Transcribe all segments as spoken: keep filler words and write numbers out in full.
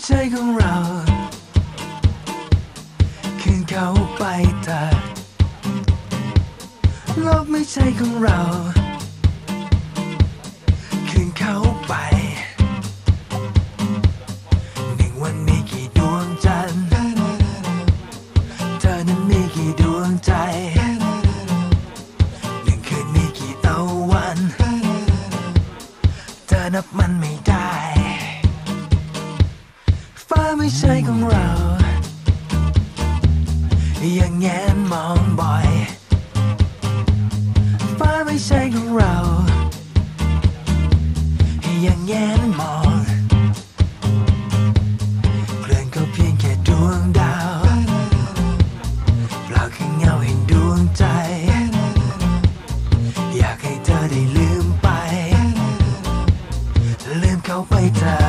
ช่ของเราคืนเขาไปเถอะโลกไม่ใช่ของเราคืนเขาไปหนึ่งวันมีกี่ดวงจันทร์เธอนั้นมีกี่ดวงใจหนึ่งคืนมีกี่ตะวันเธอนับมันไม่ได้ฟ้าไม่ใช่ของเรายังแงนมองบ่อยฟ้าไม่ใช่ของเรายังแงนมองเคลื่อนก็เพียงแค่ดวงดาวเปล่าแค่เงาแห่งดวงใจอยากให้เธอได้ลืมไปลืมเขาไปเถอะ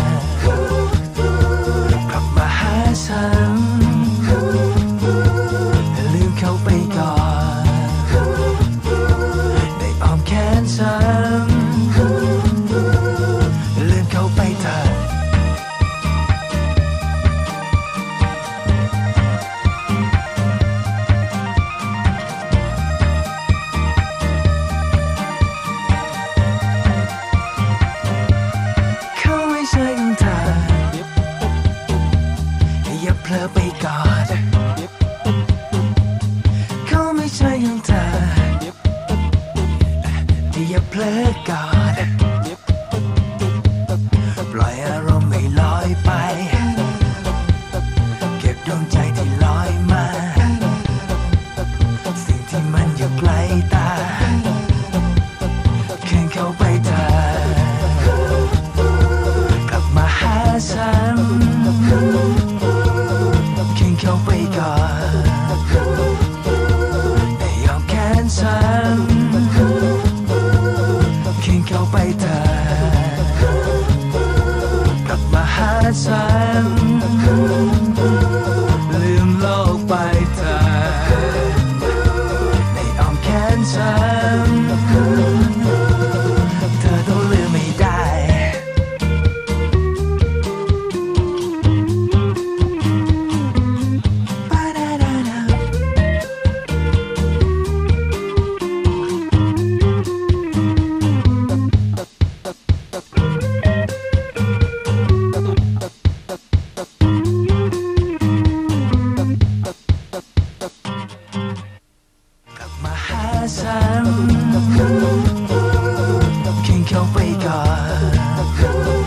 กลับมาหาฉันลืมเขาไปก่อนในอ้อมแขนฉันลืมเขาไปเถอะเขาไม่ใช่ของเธออย่าเพลอไปก่อนเขาไม่ใช่ของเธออย่าเพลอก่อนปล่อยอารมณ์ให้ลอยไปเก็บดวงใจที่ลอยมาสิ่งที่มันอยู่ไกลตาคืนเขาไปเถอะกลับมาหาฉันคืนเขาไปก่อนไม่ยอมแค้นฉันคืนเขาไปเถอะกลับมาหาฉันลืมโลกไปเถอะในอ้อมแขนฉันเธอต้องลืมไม่ได้ปาดาดาดากลับมาหาฉันคืนเขาไปก่อน